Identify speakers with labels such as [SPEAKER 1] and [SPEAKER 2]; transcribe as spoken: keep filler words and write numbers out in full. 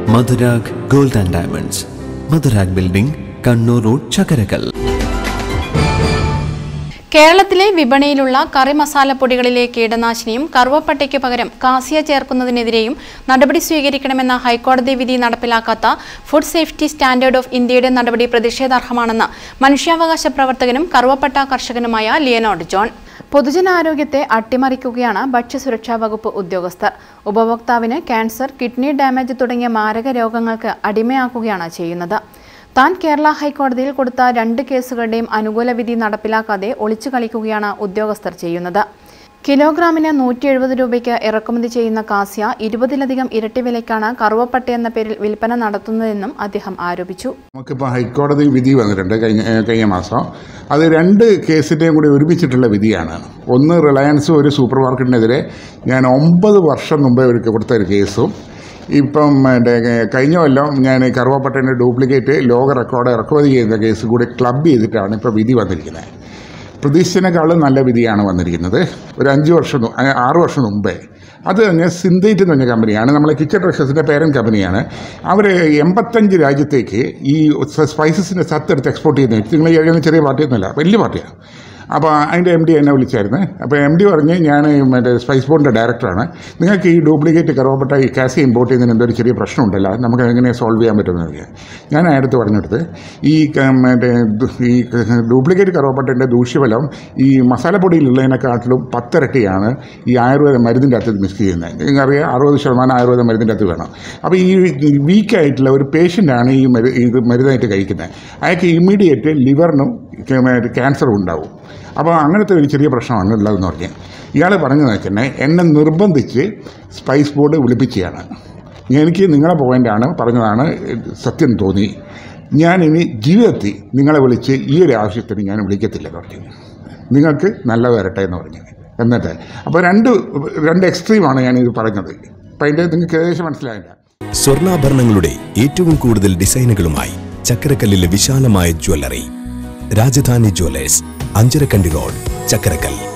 [SPEAKER 1] Madhurag gold and diamonds, Madhurag building, Kannur road, Chakkarakkal.
[SPEAKER 2] കേരളത്തിലെ വിപണിയിലുള്ള കറി മസാലപ്പൊടികളിലെ കീടനാശിനിയും കറുവപ്പട്ടയ്ക്ക് പകരം കാസിയ ചേർക്കുന്നതിനെതിരെയും നടപടി സ്വീകരിക്കണമെന്ന ഹൈക്കോടതി വിധി നടപ്പിലാക്കാത്ത ഫുഡ് സേഫ്റ്റി സ്റ്റാൻഡേർഡ് ഓഫ് ഇന്ത്യയുടെ നടപടി പ്രതിഷേധാർഹമാണെന്ന് മനുഷ്യാവകാശ പ്രവർത്തകനും കറുവപ്പട്ട കർഷകനുമായ ലിയനാർഡ് ജോൺ. പൊതുജനാരോഗ്യത്തെ അട്ടിമറിക്കുകയാണ് ഭക്ഷ്യസുരക്ഷാ വകുപ്പ് ഉദ്യോഗസ്ഥർ. ഉപഭോക്താവിന് ക്യാൻസർ, കിഡ്നി ഡാമേജ് തുടങ്ങിയ മാരക രോഗങ്ങൾക്ക് അടിമയാക്കുകയാണ് ചെയ്യുന്നത്. താൻ കേരള ഹൈക്കോടതിയിൽ കൊടുത്ത രണ്ട് കേസുകളുടെയും അനുകൂല വിധി നടപ്പിലാക്കാതെ ഒളിച്ചു കളിക്കുകയാണ് ഉദ്യോഗസ്ഥർ ചെയ്യുന്നത്. കിലോഗ്രാമിന് നൂറ്റി എഴുപത് രൂപയ്ക്ക് ഇറക്കുമതി ചെയ്യുന്ന കാസ്യ ഇരുപതിലധികം ഇരട്ടി വിലയ്ക്കാണ് കറുവപ്പട്ട എന്ന പേരിൽ വിൽപ്പന നടത്തുന്നതെന്നും അദ്ദേഹം ആരോപിച്ചു.
[SPEAKER 3] നമുക്കിപ്പോൾ ഹൈക്കോടതി വിധി വന്നിട്ടുണ്ട് കഴിഞ്ഞ കഴിഞ്ഞ മാസം. അത് രണ്ട് കേസിൻ്റെയും കൂടി ഒരുമിച്ചിട്ടുള്ള വിധിയാണ്. ഒന്ന് റിലയൻസ് ഒരു സൂപ്പർ മാർക്കറ്റിനെതിരെ ഞാൻ ഒമ്പത് വർഷം മുമ്പേ അവർക്ക് കൊടുത്ത ഒരു കേസും, ഇപ്പം കഴിഞ്ഞ കൊല്ലം ഞാൻ കറുവപ്പട്ടേൻ്റെ ഡ്യൂപ്ലിക്കേറ്റ് ലോക റെക്കോർഡ് ഇറക്കുമതി ചെയ്യുന്ന കേസ് കൂടി ക്ലബ് ചെയ്തിട്ടാണ് ഇപ്പോൾ വിധി വന്നിരിക്കുന്നത്. പ്രതീക്ഷിച്ചതിനേക്കാളും നല്ല വിധിയാണ് വന്നിരിക്കുന്നത്. ഒരു അഞ്ച് വർഷം ആറ് വർഷം മുമ്പേ അത് തന്നെ സിന്തേറ്റ് എന്ന് പറഞ്ഞ കമ്പനിയാണ്, നമ്മളെ കിച്ചൺ ട്രഷേഴ്സിൻ്റെ പേരൻറ്റ് കമ്പനിയാണ്. അവർ എൺപത്തഞ്ച് രാജ്യത്തേക്ക് ഈ സ്പൈസസിൻ്റെ സത്തെടുത്ത് എക്സ്പോർട്ട് ചെയ്യുന്നത്. നിങ്ങൾ കഴിയുന്ന ചെറിയ പാർട്ടിയൊന്നുമല്ല, വലിയ പാർട്ടിയാണ്. അപ്പോൾ അതിൻ്റെ എം ഡി എന്നെ വിളിച്ചായിരുന്നു. അപ്പോൾ എം ഡി പറഞ്ഞ് ഞാൻ മറ്റേ സ്പൈസ് ബോർഡിൻ്റെ ഡയറക്ടറാണ്, നിങ്ങൾക്ക് ഈ ഡ്യൂപ്ലിക്കേറ്റ് കറുവപ്പട്ട ഈ കാസി ഇമ്പോർട്ട് ചെയ്യുന്നതിന് എന്തൊരു ചെറിയ പ്രശ്നമുണ്ടല്ലോ, നമുക്ക് എങ്ങനെ സോൾവ് ചെയ്യാൻ പറ്റുമെന്ന് അറിയാം. ഞാൻ അയാളടുത്ത് പറഞ്ഞെടുത്ത് ഈ മറ്റേ ഈ ഡ്യൂപ്ലിക്കേറ്റ് കറുവപ്പട്ടേൻ്റെ ദൂഷ്യഫലം ഈ മസാലപ്പൊടിയിലുള്ളതിനെക്കാട്ടിലും പത്തിരട്ടിയാണ് ഈ ആയുർവേദ മരുന്നിൻ്റെ അകത്ത് മിക്സ് ചെയ്യുന്നത്. നിങ്ങൾക്കറിയാം അറുപത് ശതമാനം ആയുർവേദ മരുന്നിൻ്റെ അകത്ത് വേണം. അപ്പോൾ ഈ വീക്കായിട്ടുള്ള ഒരു പേഷ്യൻ്റാണ് ഈ മരു ഇത് മരുന്നായിട്ട് കഴിക്കുന്നത്. അയാൾക്ക് ഇമ്മീഡിയറ്റ് ലിവറിനും ക്യാൻസറും ഉണ്ടാവും. അപ്പോൾ അങ്ങനത്തെ ഒരു ചെറിയ പ്രശ്നമാണ് ഉള്ളതെന്ന് പറഞ്ഞാൽ ഇയാൾ പറഞ്ഞതെന്ന് വെച്ചാൽ എന്നെ നിർബന്ധിച്ച് സ്പൈസ് ബോർഡ് വിളിപ്പിക്കുകയാണ്. എനിക്ക് നിങ്ങളെ പോയിൻ്റാണ് പറഞ്ഞതാണ് സത്യം തോന്നി. ഞാനിനി ജീവിതത്തിൽ നിങ്ങളെ വിളിച്ച് ഈ ഒരു ആവശ്യത്തിന് ഞാൻ വിളിക്കത്തില്ലെന്ന് പറഞ്ഞു. നിങ്ങൾക്ക് നല്ല വരട്ടെ എന്ന് പറഞ്ഞത്. എന്നിട്ട് അപ്പോൾ രണ്ട് രണ്ട് എക്സ്ട്രീമാണ് ഞാനിത് പറഞ്ഞത്. അപ്പം അതിൻ്റെ നിങ്ങൾക്ക് ഏകദേശം മനസ്സിലായില്ല.
[SPEAKER 4] സ്വർണ്ണാഭരണങ്ങളുടെ ഏറ്റവും കൂടുതൽ ഡിസൈനുകളുമായി ചക്കരക്കല്ലിലെ വിശാലമായ jewellery Rajadhani jewellers, Anjarakandi road, Chakkarakkal.